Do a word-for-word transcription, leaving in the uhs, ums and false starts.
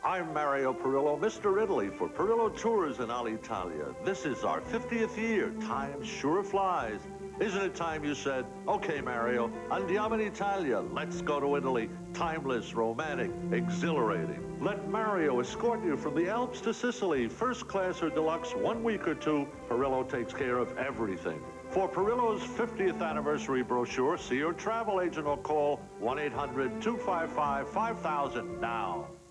I'm Mario Perillo, Mister Italy for Perillo Tours in Alitalia. This is our fiftieth year. Time sure flies. Isn't it time you said, okay, Mario, andiamo in Italia. Let's go to Italy. Timeless, romantic, exhilarating. Let Mario escort you from the Alps to Sicily. First class or deluxe, one week or two. Perillo takes care of everything. For Perillo's fiftieth anniversary brochure, see your travel agent or call one eight hundred, two five five, five thousand now.